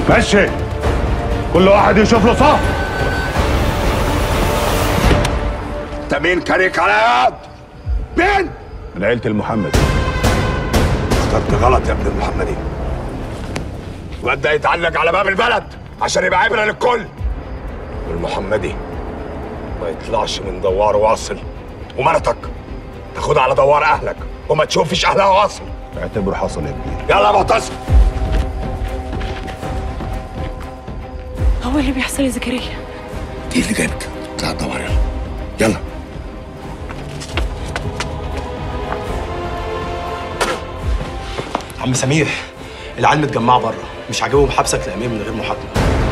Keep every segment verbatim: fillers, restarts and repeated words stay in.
مشي، كل واحد يشوف له صف. انت مين كاريك على يد؟ مين؟ من عيلة المحمدي. اخترت غلط يا ابن المحمدي. الواد ده يتعلق على باب البلد عشان يبقى عبره للكل. والمحمدي ما يطلعش من دوار واصل، ومرتك تاخدها على دوار اهلك وما تشوفش اهلها واصل. اعتبره حصل يا كبير. يلا يا معتصم. هو اللي بيحصل يا زكريا؟ دي اللي جايبك. اطلع الدوار يلا. يلا. عم سميح، العيال متجمعه بره، مش عاجبهم حبسك لامير من غير محاكمه.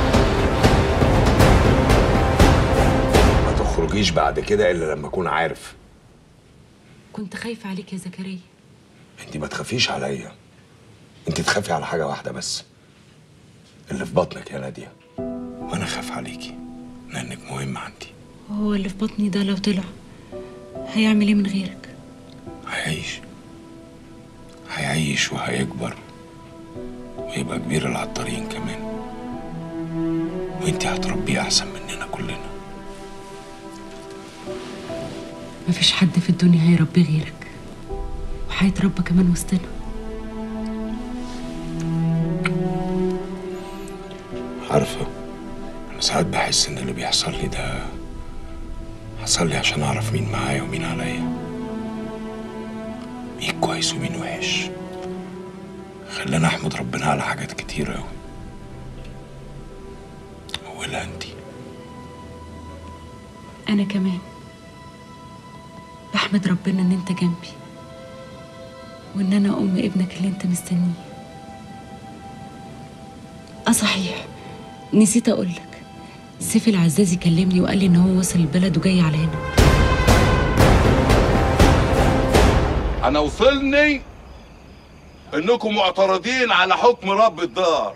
ما تخرجيش بعد كده الا لما اكون عارف. كنت خايفه عليك يا زكريا. انت ما تخافيش عليا، انت تخافي على حاجه واحده بس، اللي في بطنك يا ناديه. وانا خاف عليكي لانك مهمه عندي. هو اللي في بطني ده لو طلع هيعمل ايه من غيرك؟ هيعيش هيعيش وهيكبر ويبقى كبير العطارين كمان، وانتي هتربيه احسن مننا كلنا. مفيش حد في الدنيا هيربيه غيرك، وهيتربى كمان وسطنا. عارفه، انا ساعات بحس ان اللي بيحصل لي ده حصل لي عشان اعرف مين معايا ومين عليا، مين كويس ومين وحش. خلاني احمد ربنا على حاجات كتير اوي، اولها انتي. انا كمان بحمد ربنا ان انت جنبي، وان انا ام ابنك اللي انت مستنيه. اه صحيح، نسيت اقولك، سيف العزازي كلمني وقال لي ان هو وصل البلد وجاي على هنا. انا وصلني انكم معترضين على حكم رب الدار،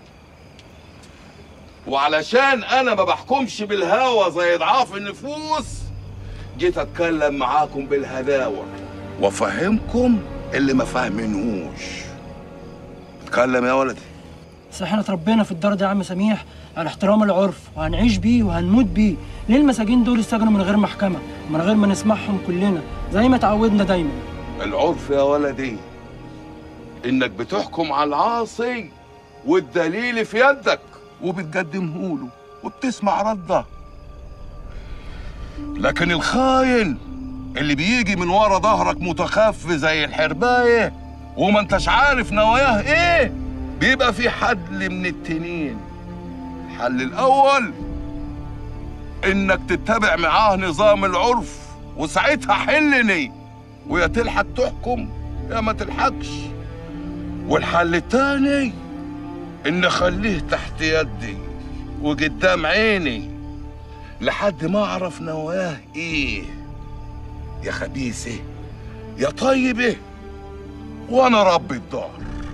وعلشان انا ما بحكمش بالهوى زي ضعاف النفوس جيت اتكلم معاكم بالهداوه وافهمكم اللي ما فاهمينهوش. اتكلم يا ولدي. بس احنا اتربينا في الدار ده يا عم سميح على احترام العرف، وهنعيش بيه وهنموت بيه. ليه المساجين دول يسجنوا من غير محكمه ومن غير ما نسمعهم كلنا زي ما اتعودنا دايما؟ العرف يا ولدي انك بتحكم على العاصي والدليل في يدك وبتقدمه له وبتسمع رده، لكن الخاين اللي بيجي من ورا ظهرك متخفي زي الحربايه وما انتش عارف نواياه ايه، بيبقى في حل من التنين. الحل الاول انك تتبع معاه نظام العرف، وساعتها حلني ويا تلحق تحكم يا ما تلحقش. والحل التاني ان اخليه تحت يدي وقدام عيني لحد ما اعرف نواه ايه، يا خبيثه يا طيبه، وانا رب الدار.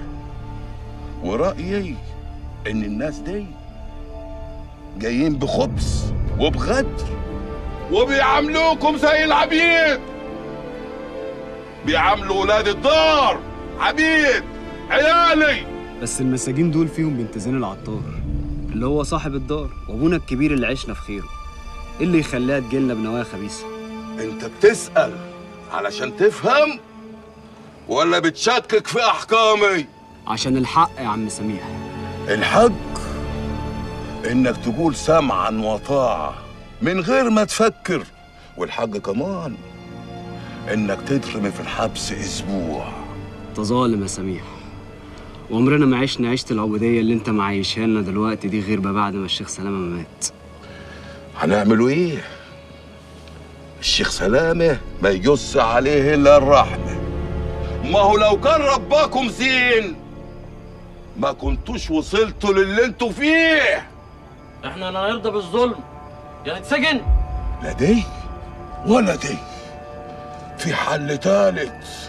ورأيي ان الناس دي جايين بخبث وبغدر وبيعاملوكم زي العبيد، بيعاملوا ولاد الدار عبيد عيالي. بس المساجين دول فيهم بنت زين العطار اللي هو صاحب الدار وابونا الكبير اللي عشنا في خيره. ايه اللي يخليها تجيلنا بنوايا خبيثه؟ انت بتسأل علشان تفهم ولا بتشكك في احكامي؟ عشان الحق يا عم سميح. الحق انك تقول سمعا وطاعة من غير ما تفكر، والحق كمان انك تترمي في الحبس اسبوع. انت ظالم يا سميح، وعمرنا ما عشنا عيشة العبودية اللي انت معيشها لنا دلوقتي دي غير بعد ما الشيخ سلامة مات. هنعملوا ايه؟ الشيخ سلامة ما يجص عليه الا الرحمة. ما هو لو كان رباكم زين ما كنتوش وصلتوا للي انتوا فيه. احنا لا نرضى بالظلم يا نتسجن. لا دي ولا دي، في حل تالت.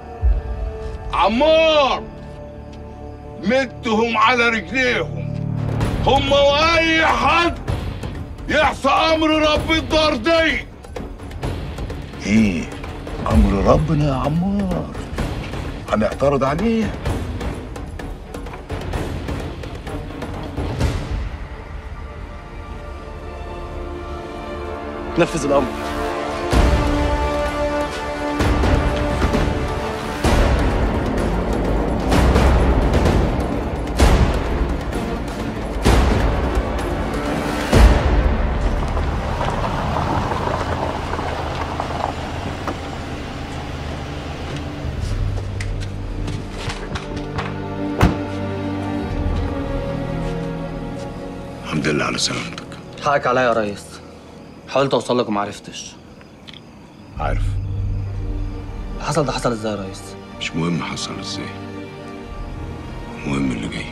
عمار مدهم على رجليهم، هم واي حد يحصى امر رب الدار دي. ايه امر ربنا يا عمار؟ هنعترض عليه؟ نفذ الامر. الحمد لله على سلامتك. حقك عليا يا ريس، حاولت اوصل لك وما عرفتش. عارف. حصل ده حصل ازاي يا ريس؟ مش مهم حصل ازاي، المهم اللي جاي.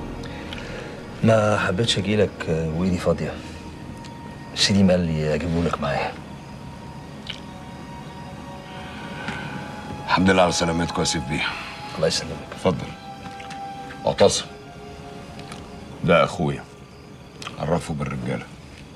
ما حبيتش اجيلك وايدي فاضيه. سليم قال لي اجيبهولك معايا. الحمد لله على سلامتكم يا سيف بيه. الله يسلمك. اتفضل. معتصم ده اخويا، عرفه بالرجاله.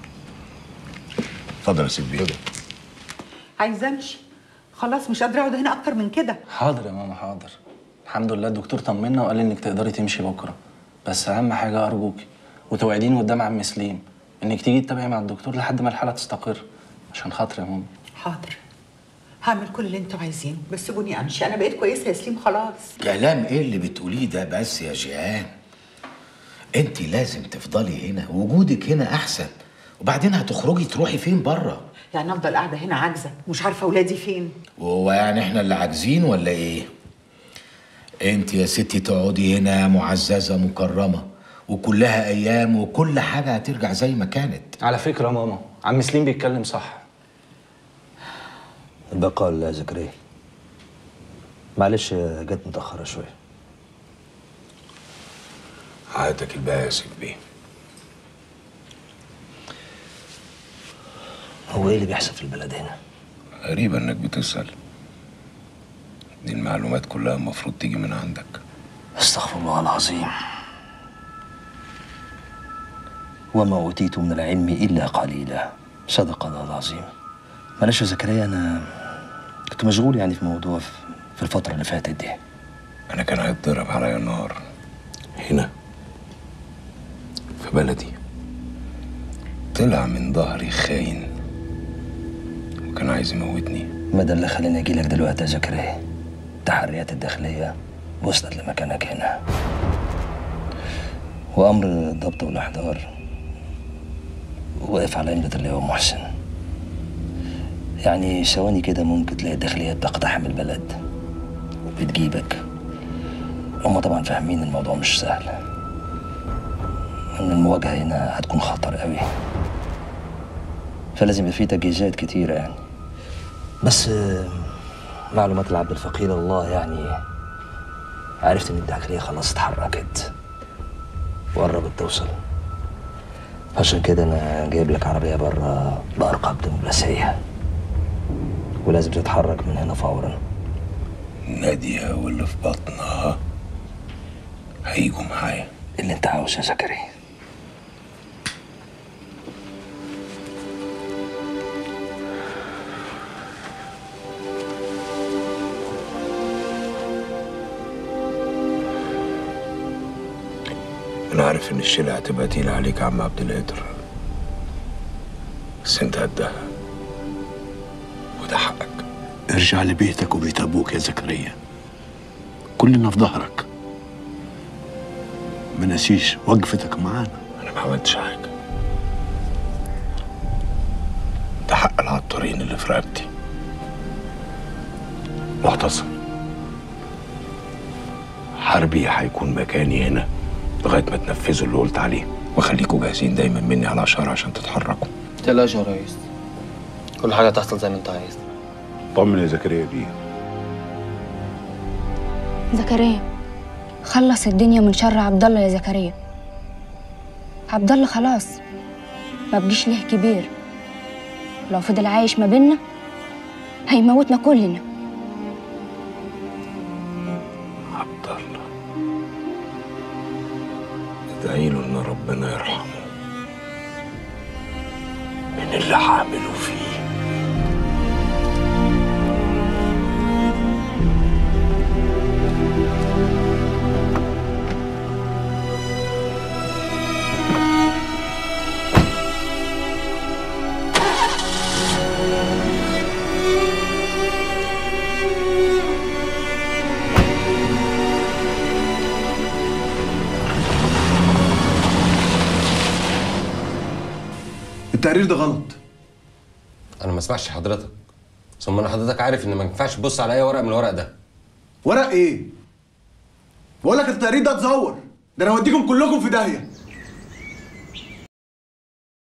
اتفضل يا سيف بيه. عايزه امشي خلاص، مش قادره اقعد هنا اكتر من كده. حاضر يا ماما حاضر. الحمد لله الدكتور طمنا وقال لي انك تقدري تمشي بكره، بس اهم حاجه ارجوكي وتوعديني قدام عم سليم انك تيجي تتابعي مع الدكتور لحد ما الحاله تستقر، عشان خاطري يا ماما. حاضر، هعمل كل اللي انتوا عايزينه، بس سيبوني امشي. انا بقيت كويسه يا سليم خلاص. كلام ايه اللي بتقوليه ده بس يا جيهان؟ انت لازم تفضلي هنا، وجودك هنا احسن، وبعدين هتخرجي تروحي فين بره؟ يعني افضل قاعده هنا عاجزه مش عارفه اولادي فين؟ وهو يعني احنا اللي عاجزين ولا ايه؟ انت يا ستي تقعدي هنا معززه مكرمه، وكلها ايام وكل حاجه هترجع زي ما كانت. على فكره يا ماما عم سليم بيتكلم صح. البقاء لله يا زكريا. معلش جت متاخره شويه. عادتك الباقي يا سيف بيه. هو ايه اللي بيحصل في البلد هنا؟ غريب انك بتسأل. دي المعلومات كلها المفروض تيجي من عندك. استغفر الله العظيم. وما اوتيت من العلم الا قليلا. صدق الله العظيم. معلش يا زكريا، انا كنت مشغول يعني في موضوع في الفتره اللي فاتت دي. انا كان هيتضرب عليا النار هنا في بلدي. طلع من ظهري خاين وكان عايز يموتني. ما ده اللي خلاني اجي لك دلوقتي يا زكريا. التحريات الداخليه وصلت لمكانك هنا، وامر الضبط والاحضار واقف على امرة اللواء محسن. يعني ثواني كده ممكن تلاقي الداخليه بتقتحم البلد وبتجيبك. هما طبعا فاهمين الموضوع مش سهل، ان المواجهه هنا هتكون خطر قوي، فلازم يبقى في تجهيزات كتيره يعني. بس معلومات العبد الفقير الله يعني عرفت ان الداخليه خلاص اتحركت وقربت توصل، عشان كده انا جايب لك عربيه بره بارقام دبلوماسيه، ولازم تتحرك من هنا فورا. نادية واللي في بطنها هيجوا معايا. اللي انت عاوزه يا زكريا. انا عارف ان الشيلة هتبقى تقيلة عليك يا عم عبد القادر، بس انت قدها وده حقك. ارجع لبيتك وبيت ابوك يا زكريا، كلنا في ظهرك. ما نسيش وقفتك معانا. انا ما عملتش حاجة، ده حق العطارين اللي في رقبتي. معتصم حربي هيكون مكاني هنا لغايه ما تنفذوا اللي قلت عليه، وخليكوا جاهزين دايما مني على اشاره عشان تتحركوا. متقلقش يا ريس، كل حاجه هتحصل زي ما انت عايز. طمن يا زكريا بيه. زكريا خلص الدنيا من شر عبد الله يا زكريا. عبد الله خلاص ما بقيش ليه كبير، لو فضل عايش ما بينا هيموتنا كلنا. عبد الله ادعي له ان ربنا يرحمه من اللي عامله فيه. التقرير ده غلط. انا ما اسمعش حضرتك. ثم انا حضرتك عارف ان ما ينفعش تبص على اي ورق من الورق ده. ورق ايه؟ بقول لك التقرير ده اتزور، ده انا هوديكم كلكم في داهيه.